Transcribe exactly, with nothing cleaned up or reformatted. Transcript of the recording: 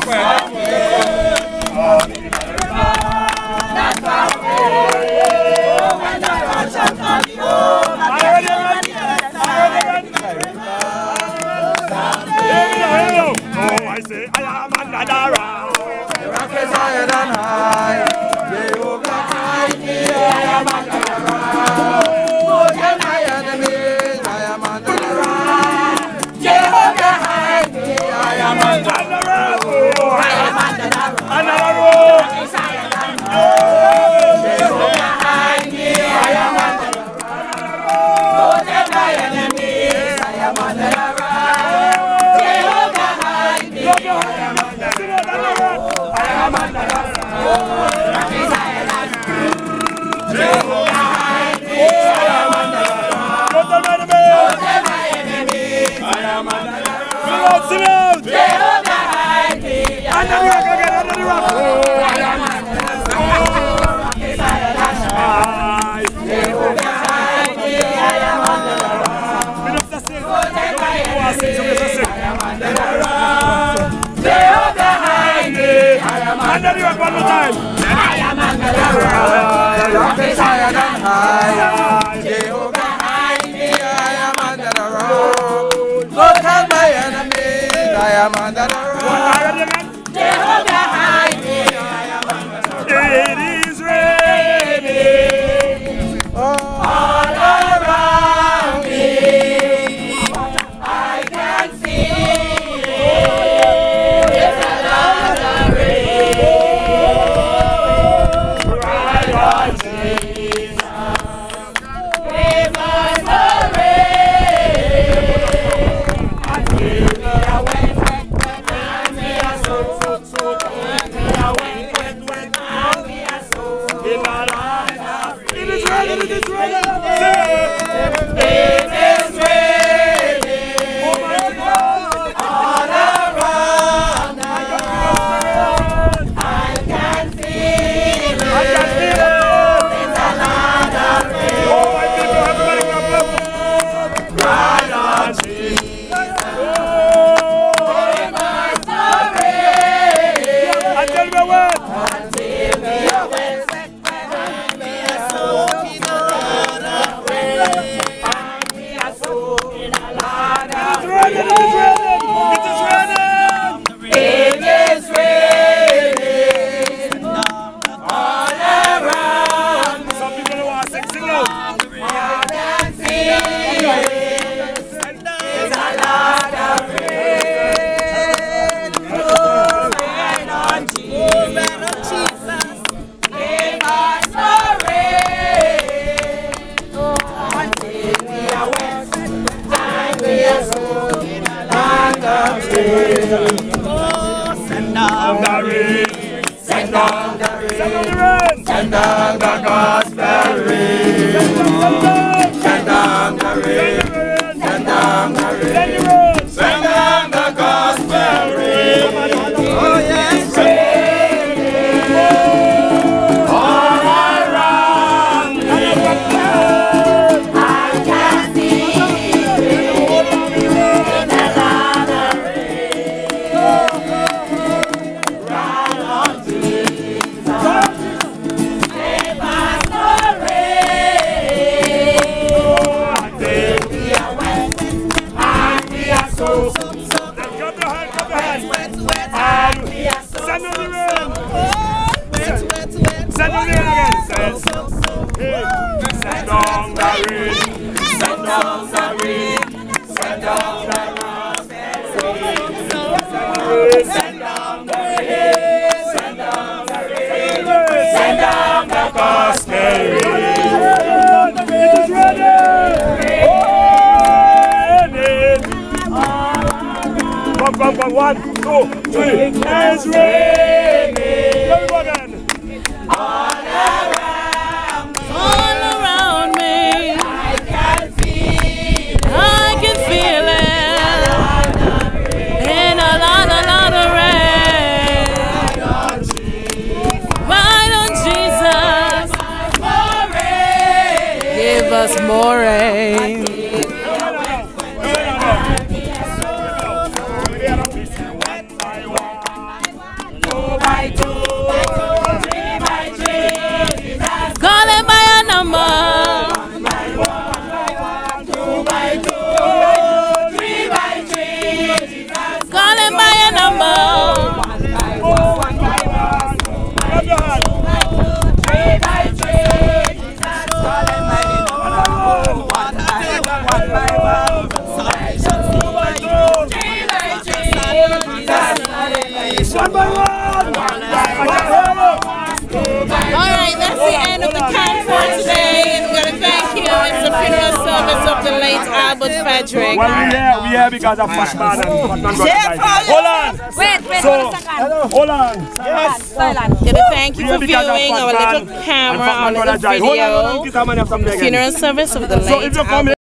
One, two, three. It's raining. Everyone again. All around, all around me. I can feel it. I can feel it. In a lot, a lot of rain. Why don't Jesus give us more rain? One by one. Alright, that's the end of the camp for today. We're going to thank you. It's the funeral service of the late Albert Frederick. Well, we're here, we're here because of Fatman and Fatman got died. Hold on! Wait, wait, So, one second. hold on. Yes. Silent. We're going to thank you for viewing our little camera on the video. Funeral service of the late Albert